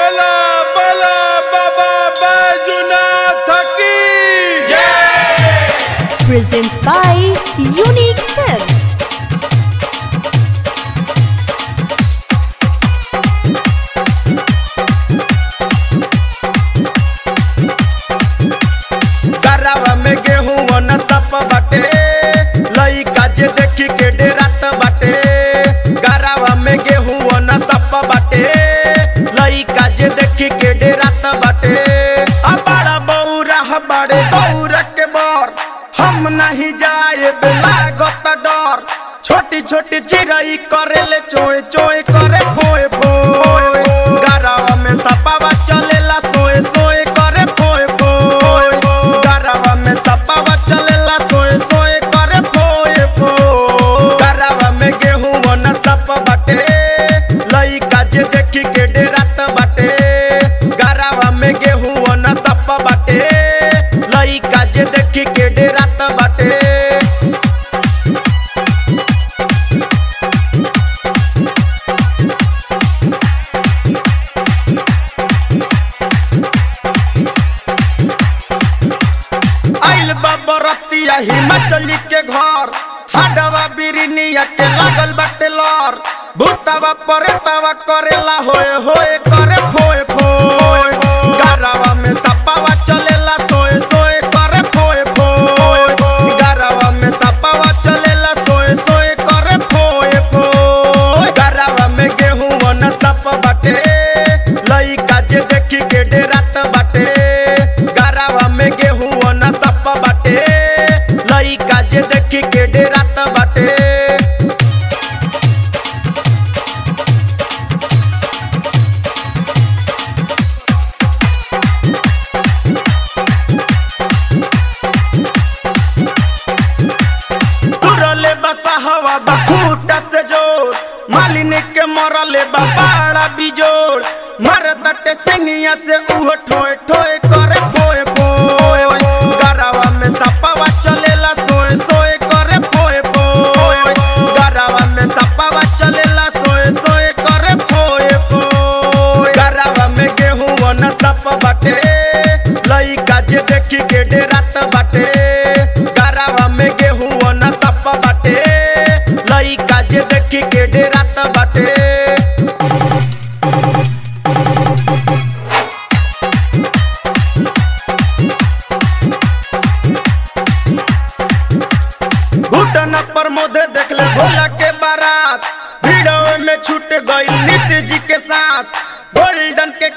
बोला बोला बाबा बैजूनाथ की जय। Presents by Unique Films. गरावा में गेहूं न सप बाटे, लइका जे देखी के डेरात बाटे। गरावा में गेहूं न सप बाटे, लइका जे देखी के डेरात बाटे। आ बड़ा बौरा बड़े गौरा के बर, हम नहीं जाए लागत डर। छोटी छोटी चिड़ई करेले चोए चोए करे फोए फोए। गरावा में सपावा चलेला सोए सोए करे फोए फोए। गरावा में सपावा चलेला सोए सोए करे फोए फोए। गरावा में गेहूं न सप बाटे, लइका जे देखी के डेरात बाटे। गरावा में गेहूं न सप बाटे, लइका जे देखी के डेरात बाटे। आइल बरतिया हिमाचली के घर, हाडवा बिरनिया के लागल बाटे लर। भूतावा परेतावा करेला होए होए करे फोए फोए। गरावा में सपावा चलेला सोए सोए करे फोए फोए। गरावा में सपावा चलेला सोए सोए करे फोए फोए। गरावा में गेहूं न सप बाटे, लइका जे देखी के डेरात बाटे। गरावा में गेहूं न सप बाटे, लइका जे देखी के डेरात बाटे। तुरले बसा हवा बखूटा से जोर, मालिनी के मरले बाड़ा बिजोड़। मर तटे सिंगिया से उह ठोए ठोए करे फोए फोए। गरावा में सपावा चलेला सोए सोए करे फोए फोए। गरावा में सपावा चलेला सोए सोए करे फोए फोए। गरावा में गेहूं न सप बाटे, लइका जे देखी के डेरात बाटे। गरावा में गेहूं न सप बाटे, लइका जे देखी के डेरात बाटे। घुटना पर मोदे देख ले भोला के बारात, वीडियो में छूट गई नीतीश जी के साथ। गोल्डन के